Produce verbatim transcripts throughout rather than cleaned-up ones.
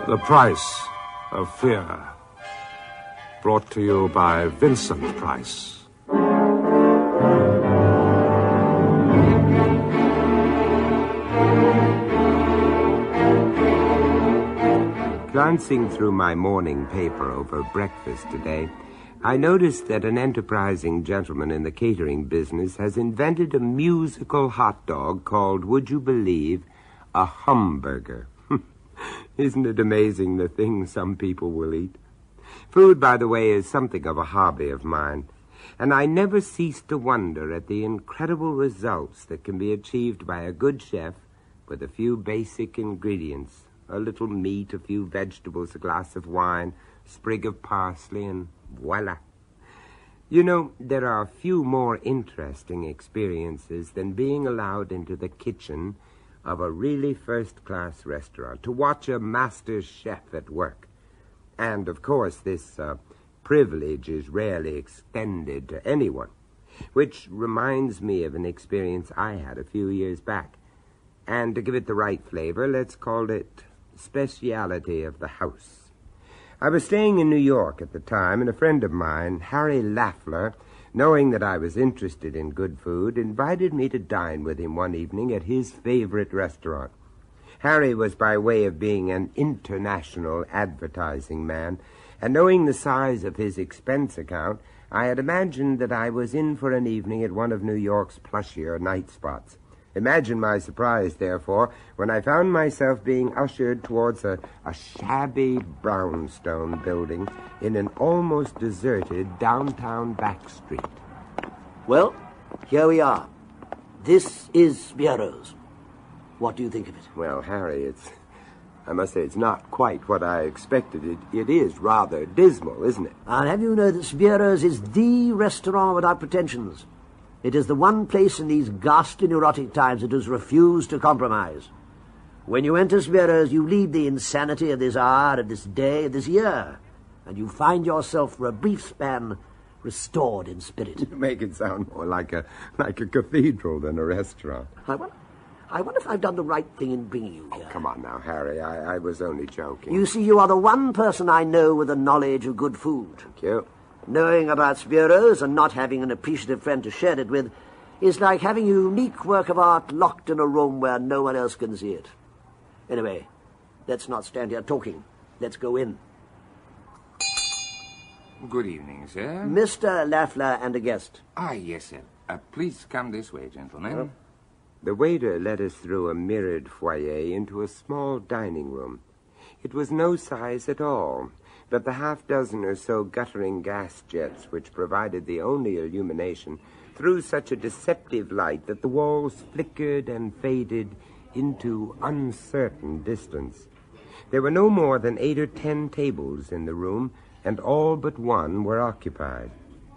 The Price of Fear. Brought to you by Vincent Price. Glancing through my morning paper over breakfast today, I noticed that an enterprising gentleman in the catering business has invented a musical hot dog called, would you believe, a humburger. Isn't it amazing the things some people will eat? Food, by the way, is something of a hobby of mine, and I never cease to wonder at the incredible results that can be achieved by a good chef with a few basic ingredients. A little meat, a few vegetables, a glass of wine, a sprig of parsley, and voila. You know, there are few more interesting experiences than being allowed into the kitchen of a really first-class restaurant, to watch a master chef at work. And, of course, this uh, privilege is rarely extended to anyone, which reminds me of an experience I had a few years back. And to give it the right flavor, let's call it speciality of the house. I was staying in New York at the time, and a friend of mine, Harry Lafler, knowing that I was interested in good food, invited me to dine with him one evening at his favorite restaurant. Harry was by way of being an international advertising man, and knowing the size of his expense account, I had imagined that I was in for an evening at one of New York's plushier night spots. Imagine my surprise, therefore, when I found myself being ushered towards a, a shabby brownstone building in an almost deserted downtown back street. Well, here we are. This is Spiero's. What do you think of it? Well, Harry, it's... I must say it's not quite what I expected. It, it is rather dismal, isn't it? I'll have you know that Spiero's is the restaurant without pretensions. It is the one place in these ghastly neurotic times that has refused to compromise. When you enter Spiero's, you leave the insanity of this hour, of this day, of this year, and you find yourself for a brief span restored in spirit. You make it sound more like a like a cathedral than a restaurant. I wonder, I wonder if I've done the right thing in bringing you here. Oh, come on now, Harry. I, I was only joking. You see, you are the one person I know with a knowledge of good food. Thank you. Knowing about Spiero's and not having an appreciative friend to share it with is like having a unique work of art locked in a room where no one else can see it. Anyway, let's not stand here talking. Let's go in. Good evening, sir. Mister Lafler and a guest. Ah, yes, sir. Uh, please come this way, gentlemen. Well, the waiter led us through a mirrored foyer into a small dining room. It was no size at all, but the half-dozen or so guttering gas jets which provided the only illumination threw such a deceptive light that the walls flickered and faded into uncertain distance. There were no more than eight or ten tables in the room, and all but one were occupied.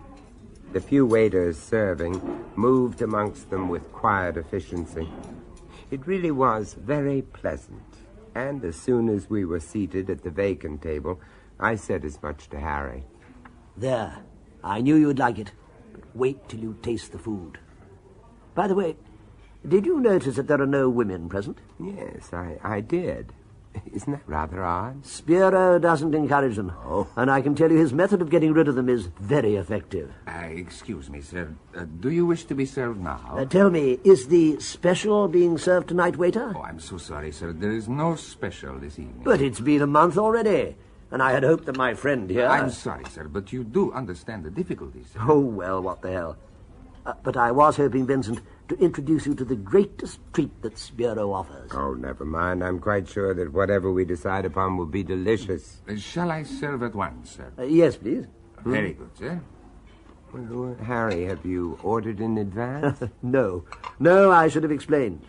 The few waiters serving moved amongst them with quiet efficiency. It really was very pleasant, and as soon as we were seated at the vacant table, I said as much to Harry. There. I knew you'd like it. But wait till you taste the food. By the way, did you notice that there are no women present? Yes, I, I did. Isn't that rather odd? Spiero doesn't encourage them. Oh. And I can tell you his method of getting rid of them is very effective. Uh, excuse me, sir. Uh, do you wish to be served now? Uh, tell me, is the special being served tonight, waiter? Oh, I'm so sorry, sir. There is no special this evening. But it's been a month already. And I had hoped that my friend here... I'm sorry, sir, but you do understand the difficulties, sir. Oh, well, what the hell. Uh, but I was hoping, Vincent, to introduce you to the greatest treat that Spiero offers. Oh, never mind. I'm quite sure that whatever we decide upon will be delicious. Uh, shall I serve at once, sir? Uh, yes, please. Very good, sir. Well, Harry, have you ordered in advance? No. No, I should have explained.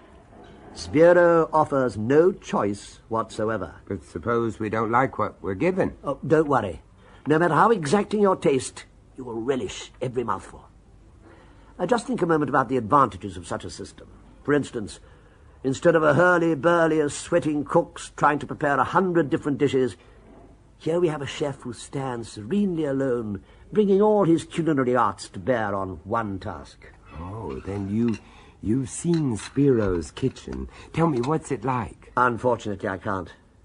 Spiero offers no choice whatsoever. But suppose we don't like what we're given? Oh, don't worry. No matter how exacting your taste, you will relish every mouthful. Uh, just think a moment about the advantages of such a system. For instance, instead of a hurly-burly of sweating cooks trying to prepare a hundred different dishes, here we have a chef who stands serenely alone, bringing all his culinary arts to bear on one task. Oh, then you... You've seen Spiero's kitchen. Tell me, what's it like? Unfortunately, I can't.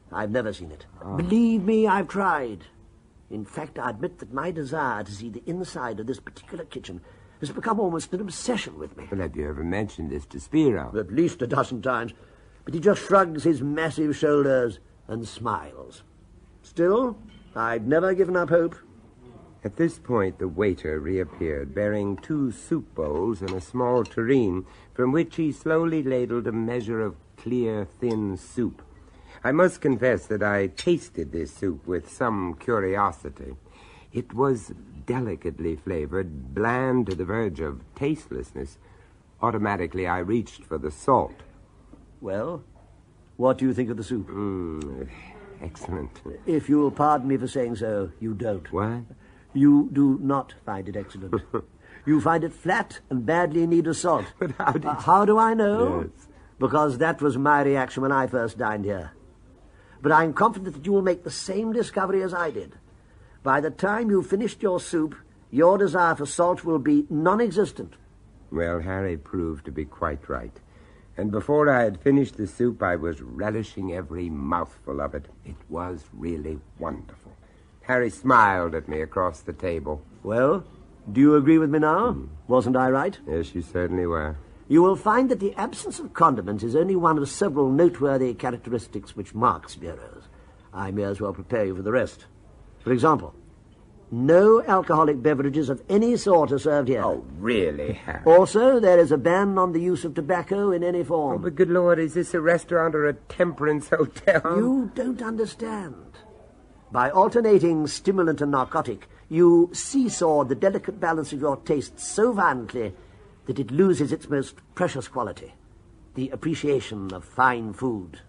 I've never seen it. Oh. Believe me, I've tried. In fact, I admit that my desire to see the inside of this particular kitchen has become almost an obsession with me. Well, have you ever mentioned this to Spiro? At least a dozen times. But he just shrugs his massive shoulders and smiles. Still, I've never given up hope. At this point, the waiter reappeared, bearing two soup bowls and a small tureen, from which he slowly ladled a measure of clear, thin soup. I must confess that I tasted this soup with some curiosity. It was delicately flavored, bland to the verge of tastelessness. Automatically, I reached for the salt. Well, what do you think of the soup? Mm, excellent. If you'll pardon me for saying so, you don't. What? You do not find it excellent. You find it flat and badly in need of salt. But how did... Uh, how do I know? Yes. Because that was my reaction when I first dined here. But I'm confident that you will make the same discovery as I did. By the time you've finished your soup, your desire for salt will be non-existent. Well, Harry proved to be quite right. And before I had finished the soup, I was relishing every mouthful of it. It was really wonderful. Harry smiled at me across the table. Well, do you agree with me now? Mm. Wasn't I right? Yes, you certainly were. You will find that the absence of condiments is only one of several noteworthy characteristics which mark Spiro's. I may as well prepare you for the rest. For example, no alcoholic beverages of any sort are served here. Oh, really, Harry? Also, there is a ban on the use of tobacco in any form. Oh, but good Lord, is this a restaurant or a temperance hotel? You don't understand. By alternating stimulant and narcotic, you seesaw the delicate balance of your tastes so violently that it loses its most precious quality, the appreciation of fine food.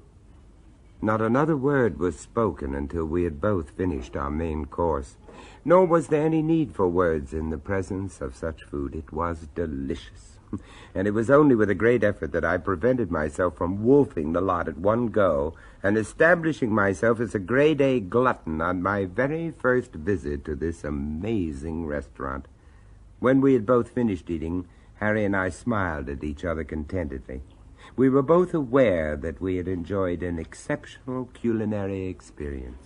Not another word was spoken until we had both finished our main course. Nor was there any need for words in the presence of such food. It was delicious. And it was only with a great effort that I prevented myself from wolfing the lot at one go and establishing myself as a grade-A glutton on my very first visit to this amazing restaurant. When we had both finished eating, Harry and I smiled at each other contentedly. We were both aware that we had enjoyed an exceptional culinary experience.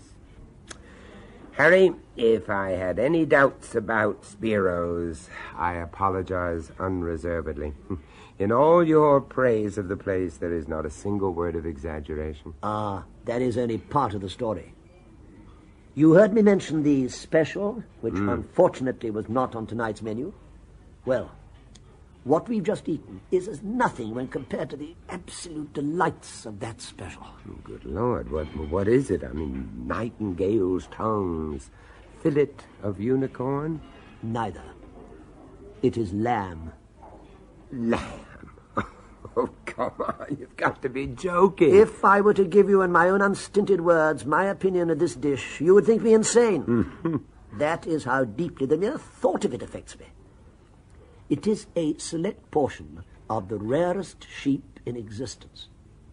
Harry, if I had any doubts about Spiro's, I apologize unreservedly. In all your praise of the place, there is not a single word of exaggeration. Ah, that is only part of the story. You heard me mention the special, which mm. unfortunately was not on tonight's menu. Well, what we've just eaten is as nothing when compared to the absolute delights of that special. Good Lord, what what is it? I mean, nightingale's tongues, fillet of unicorn? Neither. It is lamb. Lamb? Oh, come on, you've got to be joking. If I were to give you in my own unstinted words my opinion of this dish, you would think me insane. That is how deeply the mere thought of it affects me. It is a select portion of the rarest sheep in existence.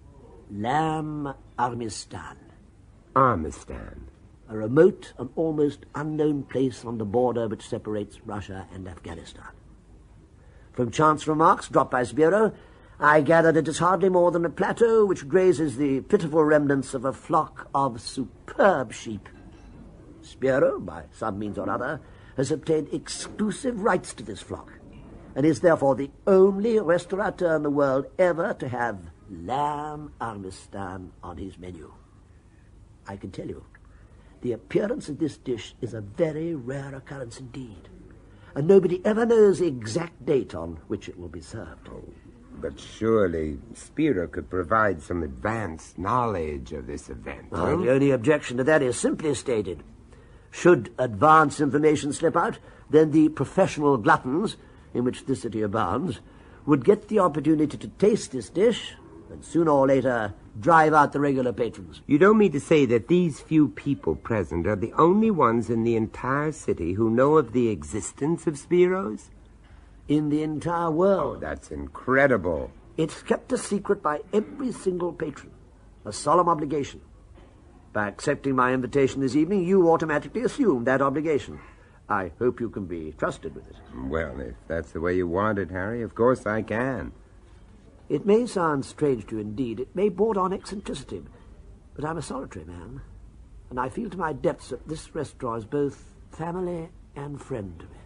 Lamb Armistan. Armistan? A remote and almost unknown place on the border which separates Russia and Afghanistan. From chance remarks dropped by Spiro, I gather that it is hardly more than a plateau which grazes the pitiful remnants of a flock of superb sheep. Spiro, by some means or other, has obtained exclusive rights to this flock, and is therefore the only restaurateur in the world ever to have lamb Armistan on his menu. I can tell you, the appearance of this dish is a very rare occurrence indeed, and nobody ever knows the exact date on which it will be served. Oh, but surely Spiro could provide some advanced knowledge of this event. Well, huh? The only objection to that is simply stated. Should advance information slip out, then the professional gluttons, in which this city abounds, would get the opportunity to taste this dish and sooner or later drive out the regular patrons. You don't mean to say that these few people present are the only ones in the entire city who know of the existence of Spiro's? In the entire world. Oh, that's incredible. It's kept a secret by every single patron, a solemn obligation. By accepting my invitation this evening, you automatically assume that obligation. I hope you can be trusted with it. Well, if that's the way you want it, Harry, of course I can. It may sound strange to you indeed. It may border on eccentricity. But I'm a solitary man, and I feel to my depths that this restaurant is both family and friend to me.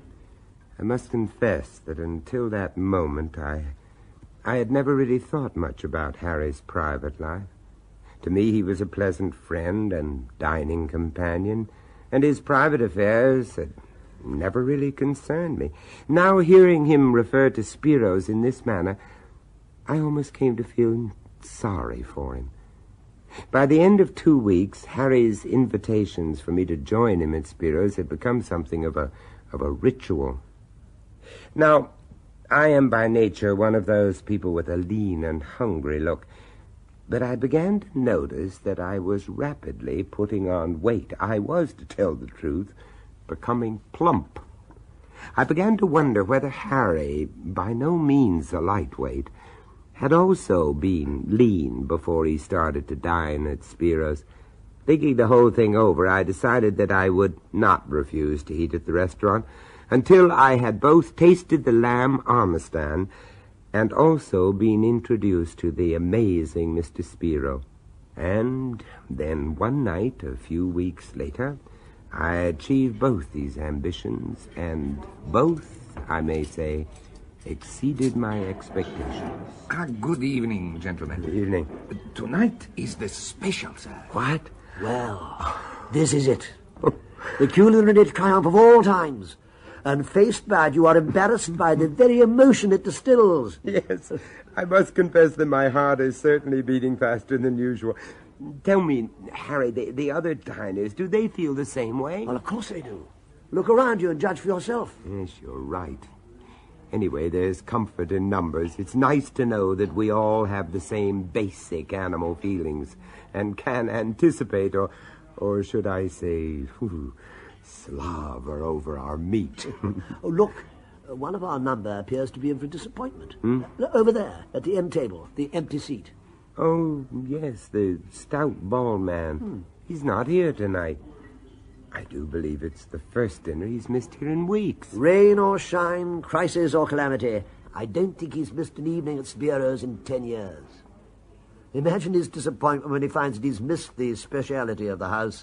I must confess that until that moment I I had never really thought much about Harry's private life. To me he was a pleasant friend and dining companion, and his private affairs had never really concerned me. Now, hearing him refer to Spiro's in this manner, I almost came to feel sorry for him. By the end of two weeks, Harry's invitations for me to join him at Spiro's had become something of a of a ritual. Now, I am by nature one of those people with a lean and hungry look, but I began to notice that I was rapidly putting on weight. I was, to tell the truth, becoming plump. I began to wonder whether Harry, by no means a lightweight, had also been lean before he started to dine at Spiro's. Thinking the whole thing over, I decided that I would not refuse to eat at the restaurant until I had both tasted the lamb armistan and also been introduced to the amazing Mister Spiro. And then one night, a few weeks later, I achieved both these ambitions, and both, I may say, exceeded my expectations. Ah, good evening, gentlemen. Good evening. Tonight is the special, sir. What? Well, this is it. The culinary triumph of all times. And faced bad, you are embarrassed by the very emotion it distills. Yes, I must confess that my heart is certainly beating faster than usual. Tell me, Harry, the, the other diners, do they feel the same way? Well, of course they do. Look around you and judge for yourself. Yes, you're right. Anyway, there's comfort in numbers. It's nice to know that we all have the same basic animal feelings and can anticipate, or, or should I say, whew, slaver over our meat. Oh, look, uh, one of our number appears to be in for disappointment. Hmm? Uh, over there, at the end table, the empty seat. Oh, yes, the stout, bald man. Hmm. He's not here tonight. I do believe it's the first dinner he's missed here in weeks. Rain or shine, crisis or calamity, I don't think he's missed an evening at Spiro's in ten years. Imagine his disappointment when he finds that he's missed the speciality of the house.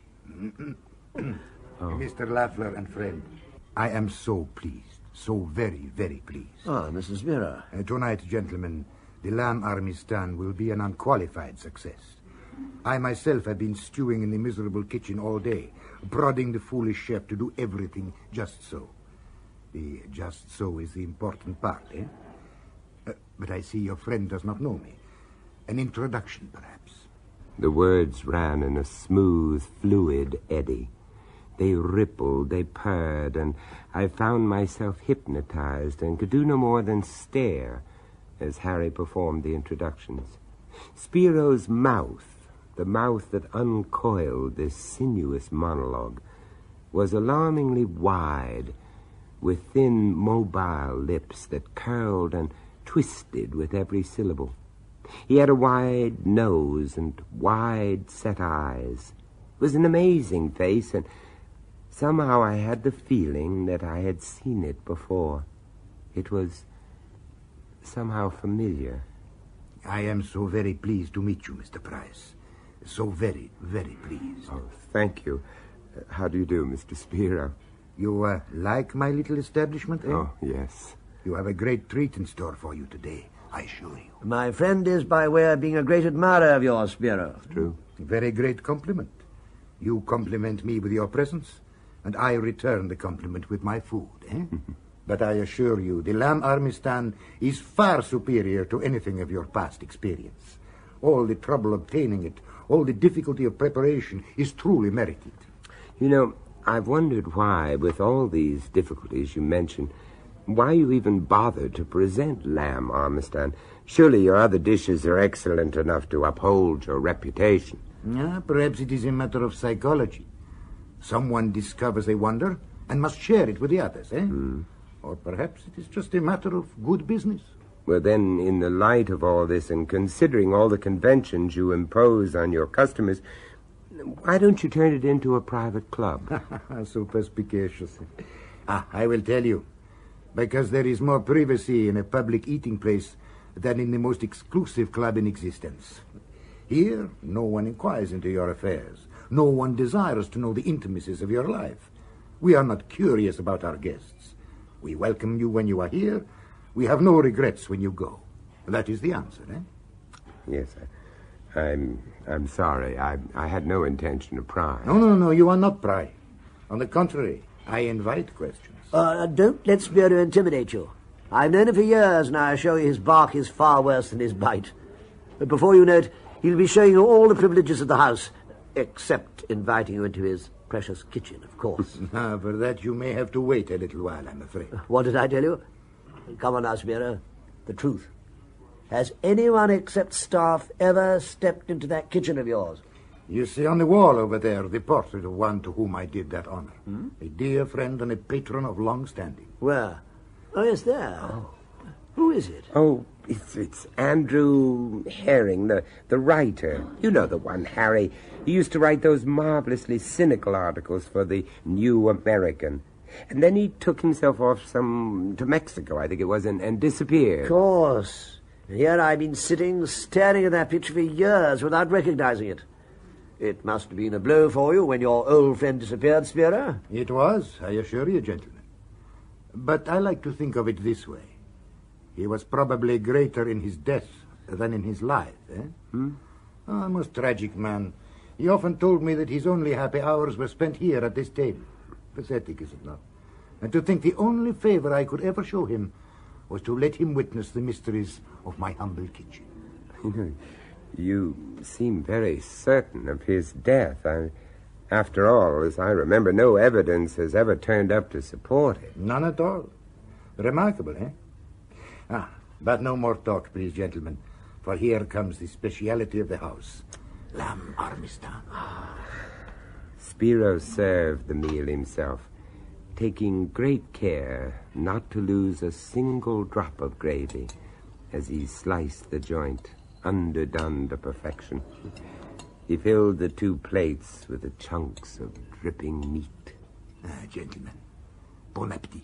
Oh. Mister Lafleur and friend, I am so pleased, so very, very pleased. Ah, Missus Spiro. Uh, tonight, gentlemen, the lamb armistan will be an unqualified success. I myself have been stewing in the miserable kitchen all day, prodding the foolish chef to do everything just so. The just so is the important part, eh? Uh, but I see your friend does not know me. An introduction, perhaps. The words ran in a smooth, fluid eddy. They rippled, they purred, and I found myself hypnotized and could do no more than stare as Harry performed the introductions. Spiro's mouth, the mouth that uncoiled this sinuous monologue, was alarmingly wide, with thin, mobile lips that curled and twisted with every syllable. He had a wide nose and wide-set eyes. It was an amazing face, and somehow I had the feeling that I had seen it before. It was somehow familiar. I am so very pleased to meet you, Mister Price. So very, very pleased. Oh, thank you. Uh, how do you do, Mister Spiro? You uh, like my little establishment, eh? Oh, yes. You have a great treat in store for you today, I assure you. My friend is by way of being a great admirer of yours, Spiro. True. Very great compliment. You compliment me with your presence, and I return the compliment with my food, eh? But I assure you, the lamb armistan is far superior to anything of your past experience. All the trouble obtaining it, all the difficulty of preparation is truly merited. You know, I've wondered why, with all these difficulties you mentioned, why you even bothered to present lamb armistan. Surely your other dishes are excellent enough to uphold your reputation. Yeah, perhaps it is a matter of psychology. Someone discovers a wonder and must share it with the others, eh? Mm. Or perhaps it is just a matter of good business. Well, then, in the light of all this, and considering all the conventions you impose on your customers, why don't you turn it into a private club? So perspicacious. Ah, I will tell you. Because there is more privacy in a public eating place than in the most exclusive club in existence. Here, no one inquires into your affairs. No one desires to know the intimacies of your life. We are not curious about our guests. We welcome you when you are here. We have no regrets when you go. That is the answer, eh? Yes, I, I'm I'm sorry. I I had no intention of prying. No, no, no, you are not prying. On the contrary, I invite questions. Uh, don't let Spiro intimidate you. I've known him for years, and I assure you his bark is far worse than his bite. But before you know it, he'll be showing you all the privileges of the house, except inviting you into his precious kitchen, of course. Ah, for that you may have to wait a little while, I'm afraid. What did I tell you? Come on now, Spiro. The truth. Has anyone except staff ever stepped into that kitchen of yours? You see on the wall over there the portrait of one to whom I did that honor. Hmm? A dear friend and a patron of long standing. Where? Oh, yes, there. Oh. Who is it? Oh, it's it's Andrew Herring, the, the writer. You know the one, Harry. He used to write those marvelously cynical articles for the New American. And then he took himself off some to Mexico, I think it was, and, and disappeared. Of course. And here I've been sitting, staring at that picture for years without recognizing it. It must have been a blow for you when your old friend disappeared, Spiro. It was, I assure you, gentlemen. But I like to think of it this way. He was probably greater in his death than in his life, eh? Hmm? Oh, a most tragic man. He often told me that his only happy hours were spent here at this table. Pathetic, is it not? And to think the only favor I could ever show him was to let him witness the mysteries of my humble kitchen. You know, you seem very certain of his death. I, after all, as I remember, no evidence has ever turned up to support it. None at all. Remarkable, eh? Ah, but no more talk, please, gentlemen, for here comes the speciality of the house, lamb armistan. Spiro served the meal himself, taking great care not to lose a single drop of gravy as he sliced the joint, underdone to perfection. He filled the two plates with the chunks of dripping meat. Ah, gentlemen, bon appetit.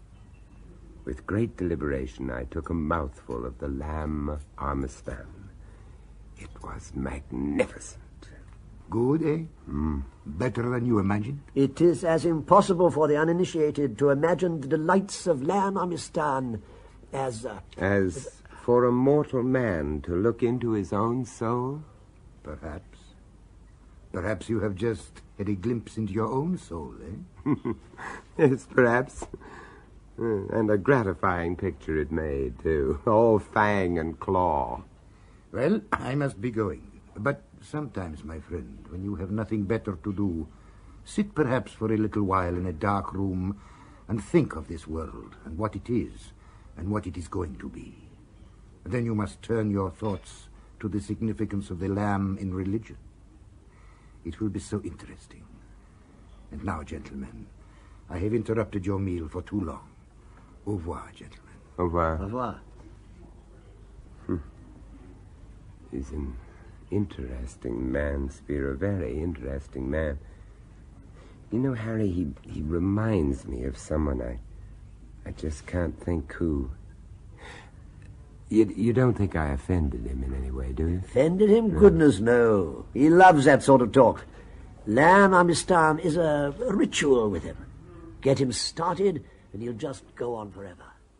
With great deliberation, I took a mouthful of the lamb armistan. It was magnificent. Good, eh? Mm. Better than you imagined? It is as impossible for the uninitiated to imagine the delights of lamb armistan as... Uh, as for a mortal man to look into his own soul? Perhaps. Perhaps you have just had a glimpse into your own soul, eh? Yes, perhaps. Uh, and a gratifying picture it made, too. All fang and claw. Well, I must be going. But sometimes, my friend, when you have nothing better to do, sit perhaps for a little while in a dark room and think of this world and what it is and what it is going to be. Then you must turn your thoughts to the significance of the lamb in religion. It will be so interesting. And now, gentlemen, I have interrupted your meal for too long. Au revoir, gentlemen. Au revoir. Au revoir. Hmm. He's an interesting man, Spiro. A very interesting man. You know, Harry, he, he reminds me of someone. I I just can't think who. You, you don't think I offended him in any way, do you? Offended him? No. Goodness, no. He loves that sort of talk. Lamb armistan is a, a ritual with him. Get him started, and he'll just go on forever.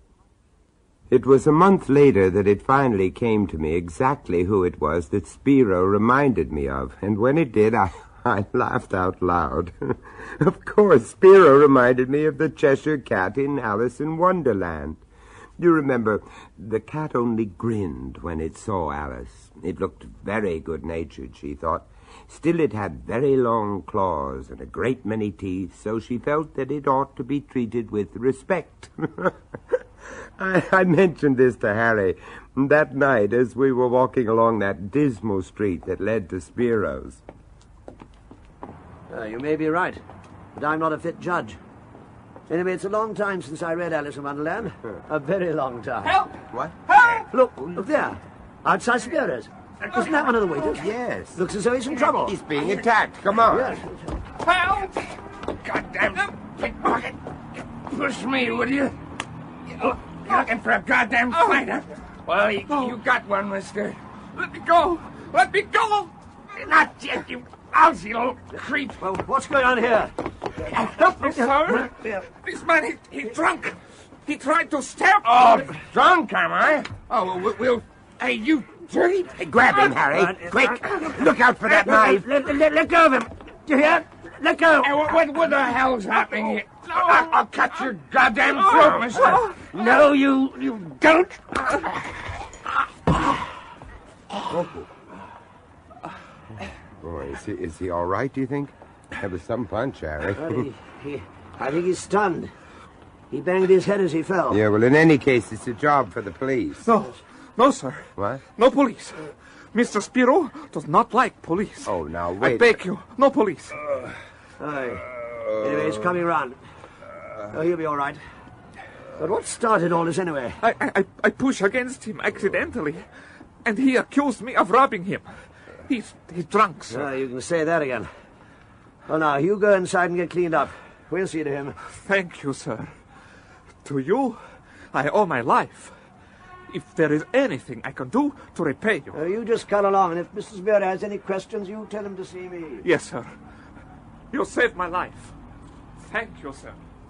It was a month later that it finally came to me exactly who it was that Spiro reminded me of, and when it did, I, I laughed out loud. Of course, Spiro reminded me of the Cheshire Cat in Alice in Wonderland. You remember, the cat only grinned when it saw Alice. It looked very good-natured, she thought. Still, it had very long claws and a great many teeth, so she felt that it ought to be treated with respect. I, I mentioned this to Harry that night as we were walking along that dismal street that led to Spiro's. Uh, you may be right, but I'm not a fit judge. Anyway, it's a long time since I read Alice in Wonderland. A very long time. Help! What? Help! Look, look there. Outside Spiro's. Isn't that one of the waiters? Yes. Looks as though he's in trouble. He's being attacked. Come on. Yes. Help! Goddamn pickpocket! Push me, will you? You're looking for a goddamn fight, huh? Well, you, you got one, mister. Let me go. Let me go! Not yet, you lousy little creep. Well, what's going on here? Help me, sir. This man, he, he drunk. He tried to stab me. Oh, drunk, am I? Oh, well, we'll... we'll hey, you dirty... Hey, grab him, Harry. Quick. Look out for that knife. Let, let, let go of him. Do you hear? Let go. Hey, what, what, what the hell's happening here? I'll, I'll cut your goddamn throat, mister. No, you, you don't. Boy, is he, is he all right, do you think? That was some punch, Harry. Well, he, he, I think he's stunned. He banged his head as he fell. Yeah, well, in any case, it's a job for the police. No, no, sir. What? No police. Mister Spiro does not like police. Oh, now, I wait. beg you, no police. Aye. Anyway, he's coming round. Oh, he'll be all right. But what started all this anyway? I, I, I push against him accidentally, and he accused me of robbing him. He's, he's drunk, sir. Ah, you can say that again. Well, now, you go inside and get cleaned up. We'll see to him. Thank you, sir. To you, I owe my life. If there is anything I can do to repay you. Uh, you just cut along, and if Missus Bear has any questions, you tell him to see me. Yes, sir. You saved my life. Thank you, sir.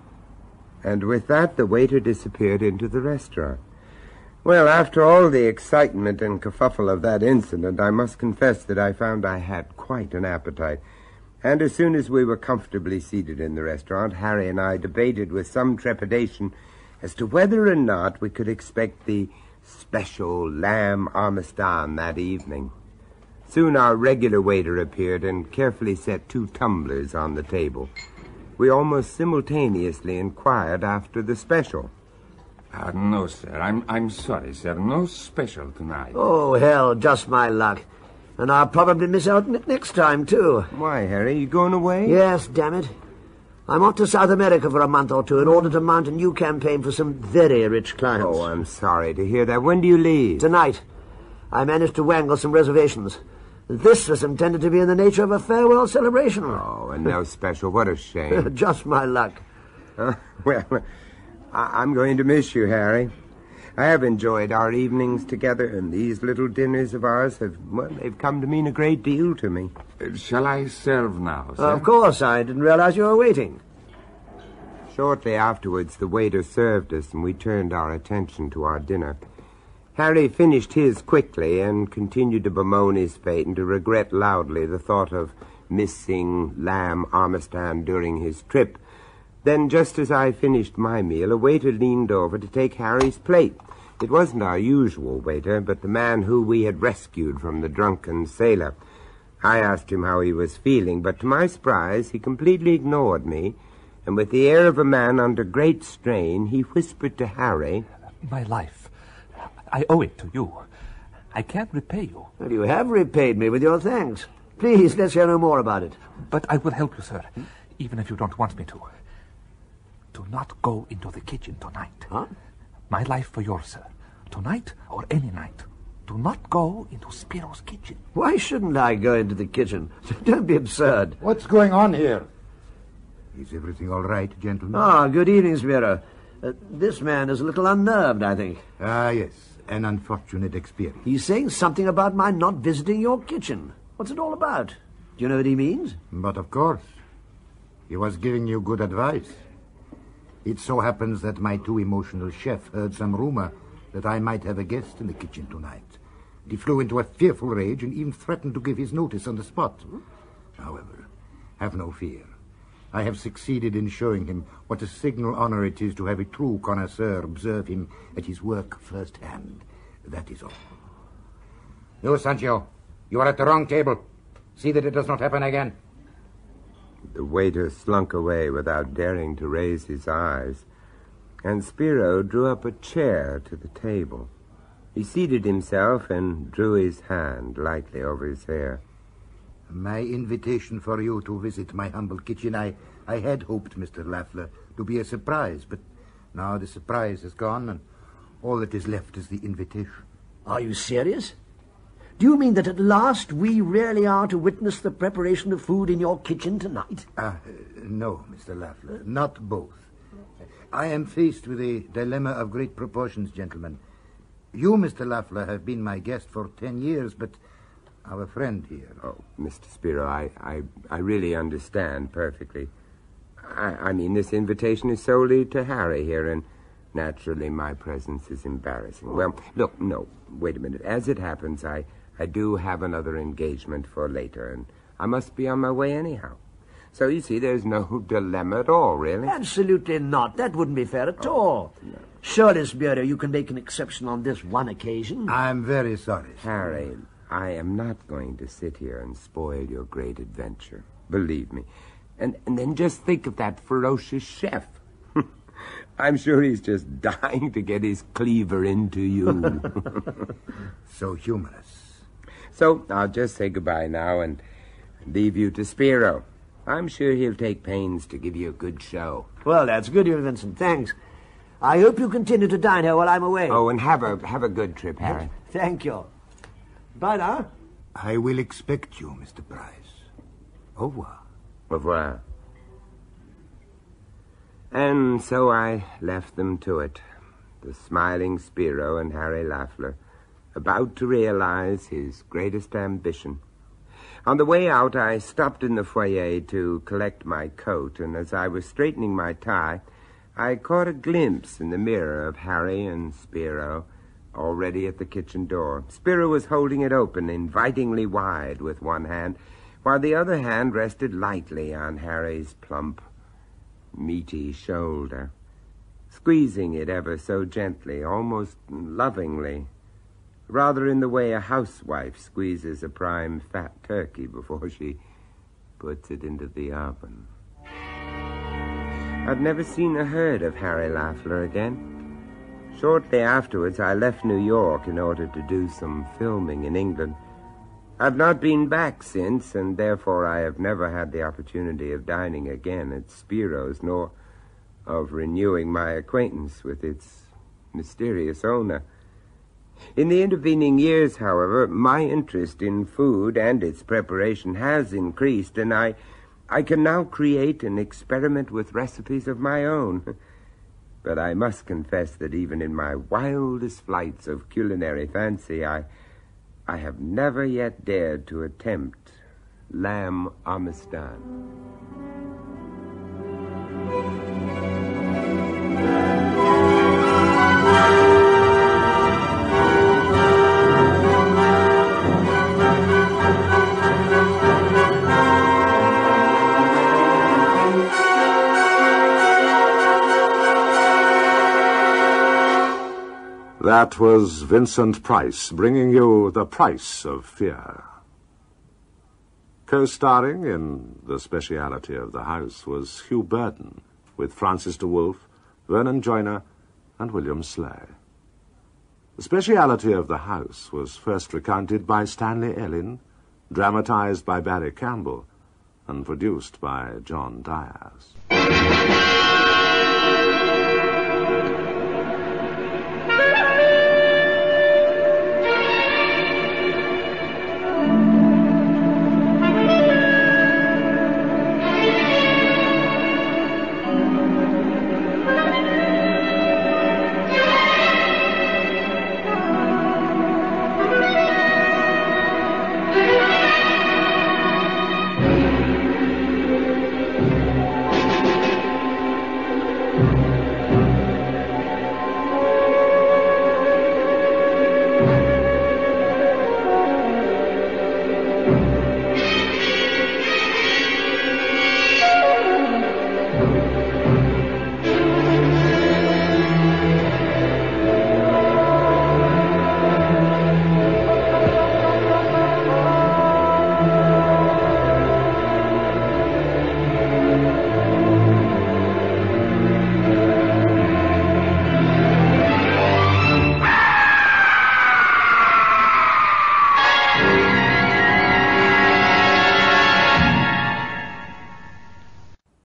And with that, the waiter disappeared into the restaurant. Well, after all the excitement and kerfuffle of that incident, I must confess that I found I had quite an appetite. And as soon as we were comfortably seated in the restaurant, Harry and I debated with some trepidation as to whether or not we could expect the special lamb armistan that evening. Soon our regular waiter appeared and carefully set two tumblers on the table. We almost simultaneously inquired after the special. Uh, no, sir. I'm I'm sorry, sir. No special tonight. Oh, hell, just my luck. And I'll probably miss out n- next time, too. Why, Harry, you going away? Yes, damn it. I'm off to South America for a month or two in order to mount a new campaign for some very rich clients. Oh, I'm sorry to hear that. When do you leave? Tonight. I managed to wangle some reservations. This was intended to be in the nature of a farewell celebration. Oh, and no special. What a shame. Just my luck. Uh, well, I- I'm going to miss you, Harry. I have enjoyed our evenings together, and these little dinners of ours have, well, they've come to mean a great deal to me. Uh, shall I serve now, sir? Of course, I didn't realize you were waiting. Shortly afterwards, the waiter served us, and we turned our attention to our dinner. Harry finished his quickly and continued to bemoan his fate and to regret loudly the thought of missing lamb armistan during his trip. Then, just as I finished my meal, a waiter leaned over to take Harry's plate. It wasn't our usual waiter, but the man who we had rescued from the drunken sailor. I asked him how he was feeling, but to my surprise, he completely ignored me, and with the air of a man under great strain, he whispered to Harry, My life. I owe it to you. I can't repay you. Well, you have repaid me with your thanks. Please, let's hear no more about it. But I will help you, sir, even if you don't want me to. Do not go into the kitchen tonight. Huh? My life for yours, sir. Tonight or any night. Do not go into Spiro's kitchen. Why shouldn't I go into the kitchen? Don't be absurd. What's going on here? Is everything all right, gentlemen? Ah, good evening, Spiro. Uh, this man is a little unnerved, I think. Ah, yes. An unfortunate experience. He's saying something about my not visiting your kitchen. What's it all about? Do you know what he means? But of course, he was giving you good advice. It so happens that my too emotional chef heard some rumor that I might have a guest in the kitchen tonight. He flew into a fearful rage and even threatened to give his notice on the spot. However, have no fear. I have succeeded in showing him what a signal honor it is to have a true connoisseur observe him at his work firsthand. That is all. No, Sancho, you are at the wrong table. See that it does not happen again. The waiter slunk away without daring to raise his eyes, and Spiro drew up a chair to the table. He seated himself and drew his hand lightly over his hair. My invitation for you to visit my humble kitchen, I, I had hoped, Mister Lafleur, to be a surprise, but now the surprise is gone, and all that is left is the invitation. Are you serious? Do you mean that at last we really are to witness the preparation of food in your kitchen tonight? Ah, uh, no, Mister Lafleur, not both. I am faced with a dilemma of great proportions, gentlemen. You, Mister Lafleur, have been my guest for ten years, but our friend here. Oh, Mister Spiro, I, I, I really understand perfectly. I, I mean, this invitation is solely to Harry here, and naturally my presence is embarrassing. Well, look, no, wait a minute. As it happens, I, I do have another engagement for later, and I must be on my way anyhow. So, you see, there's no dilemma at all, really. Absolutely not. That wouldn't be fair at all. No. Surely, Spiro, you can make an exception on this one occasion. I'm very sorry, sir. Harry, I am not going to sit here and spoil your great adventure. Believe me. And, and then just think of that ferocious chef. I'm sure he's just dying to get his cleaver into you. So humorous. So, I'll just say goodbye now and leave you to Spiro. I'm sure he'll take pains to give you a good show. Well, that's good of you, Vincent. Thanks. I hope you continue to dine here while I'm away. Oh, and have a have a good trip, Harry. Thank you. Bye now. I will expect you, Mister Price. Au revoir. Au revoir. And so I left them to it, the smiling Spiro and Harry Lafler, about to realize his greatest ambition. On the way out, I stopped in the foyer to collect my coat, and as I was straightening my tie, I caught a glimpse in the mirror of Harry and Spiro, already at the kitchen door. Spiro was holding it open, invitingly wide with one hand, while the other hand rested lightly on Harry's plump, meaty shoulder, squeezing it ever so gently, almost lovingly, rather in the way a housewife squeezes a prime fat turkey before she puts it into the oven. I've never seen or heard of Harry Lafler again. Shortly afterwards, I left New York in order to do some filming in England. I've not been back since, and therefore I have never had the opportunity of dining again at Spiro's, nor of renewing my acquaintance with its mysterious owner. In the intervening years, however, my interest in food and its preparation has increased, and I, I can now create and experiment with recipes of my own. But I must confess that even in my wildest flights of culinary fancy, I, I have never yet dared to attempt lamb amistad. That was Vincent Price, bringing you The Price of Fear. Co-starring in The Speciality of the House was Hugh Burden, with Francis de Wolfe, Vernon Joyner, and William Slay. The Speciality of the House was first recounted by Stanley Ellin, dramatized by Barry Campbell, and produced by John Diaz.